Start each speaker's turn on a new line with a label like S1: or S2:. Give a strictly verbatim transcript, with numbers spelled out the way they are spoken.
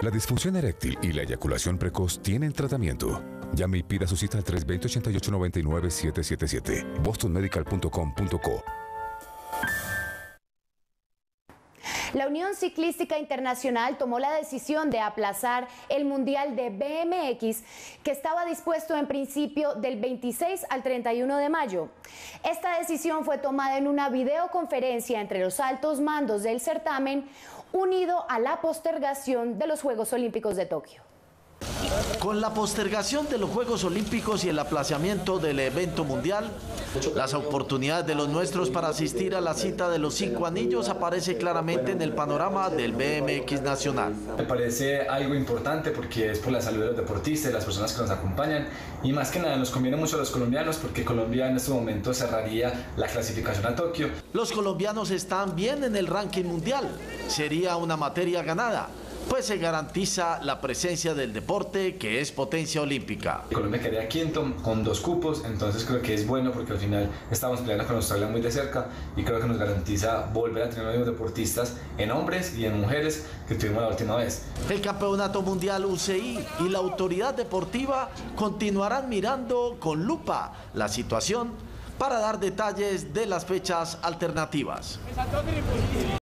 S1: La disfunción eréctil y la eyaculación precoz tienen tratamiento. Llame y pida su cita al tres dos cero, ocho ocho nueve nueve, siete siete siete. boston medical punto com punto co.
S2: La Unión Ciclística Internacional tomó la decisión de aplazar el Mundial de B M X, que estaba dispuesto en principio del veintiséis al treinta y uno de mayo. Esta decisión fue tomada en una videoconferencia entre los altos mandos del certamen, unido a la postergación de los Juegos Olímpicos de Tokio.
S3: Con la postergación de los Juegos Olímpicos y el aplazamiento del evento mundial, las oportunidades de los nuestros para asistir a la cita de los cinco anillos aparece claramente en el panorama del B M X nacional.
S4: Me parece algo importante porque es por la salud de los deportistas y las personas que nos acompañan, y más que nada nos conviene mucho a los colombianos porque Colombia en este momento cerraría la clasificación a Tokio.
S3: Los colombianos están bien en el ranking mundial, sería una materia ganada, pues se garantiza la presencia del deporte, que es potencia olímpica.
S4: Colombia quedaría quinto con dos cupos, entonces creo que es bueno porque al final estamos peleando con Australia muy de cerca y creo que nos garantiza volver a tener los mismos deportistas en hombres y en mujeres que tuvimos la última vez.
S3: El Campeonato Mundial U C I y la autoridad deportiva continuarán mirando con lupa la situación para dar detalles de las fechas alternativas.